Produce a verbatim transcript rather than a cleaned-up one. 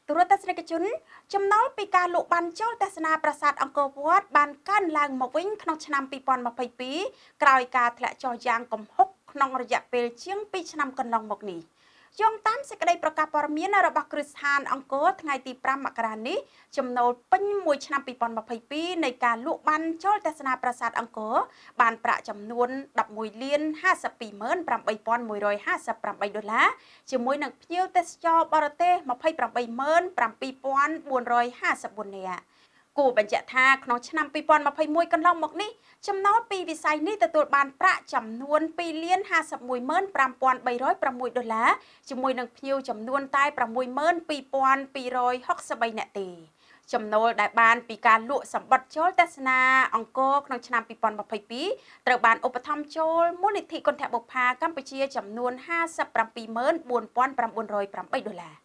ទូរទស្សនិកជនចំណល់ពីការលក់បានចូលទស្សនាប្រាសាទអង្គរវត្តបានកើនឡើងមកវិញក្នុងឆ្នាំពីរពាន់ម្ភៃពីរក្រោយការធ្លាក់ចុះយ៉ាងគំហុកក្នុងរយៈពេលជាងពីរឆ្នាំកន្លងមកនេះយោងតាមសេចក្តីប្រកាសព័ត៌មានរបស់គ្រឹះស្ថានអង្គរថ្ងៃទីប្រាំមករានេះចំណូលពេញមួយឆ្នាំពីរពាន់ម្ភៃពីរនៃការលក់បានចូលទស្សនាប្រាសាទអង្គរបានប្រាក់ចំនួនដប់មួយលានហាសិបពីរម៉ឺនប្រាំបីពាន់មួយរយហាសិបប្រាំបីដុល្លារជាមួយនឹងភ្ញៀវទេសចរបរទេសម្ភៃប្រាំបីម៉ឺនប្រាំពីរពាន់បួនរយហាសិបបួននាក់គួរបញ្ជាក់ថាក្នុងឆ្នាំពីរពាន់ម្ភៃមួយកន្លងមកនេះចំណូលពីវិស័យនេះទទួលបានប្រាក់ចំនួនពីរលានហាសិបមួយម៉ឺនប្រាំពាន់បីរយប្រាំមួយដុល្លារជាមួយនឹងភ្ញៀវចំនួនតែប្រាំមួយម៉ឺនពីរពាន់ពីររយហុកសិបបីនាក់ទេចំណូលដែលបានពីការលក់សម្បត្តិចូលទស្សនាអង្គរក្នុងឆ្នាំពីរពាន់ម្ភៃពីរត្រូវបានឧបត្ថម្ភចូលមូលនិធិគន្ធបុប្ផាកម្ពុជាចំនួនហាសិបប្រាំពីរម៉ឺនបួនពាន់ប្រាំបួនរយប្រាំបីដុល្លារ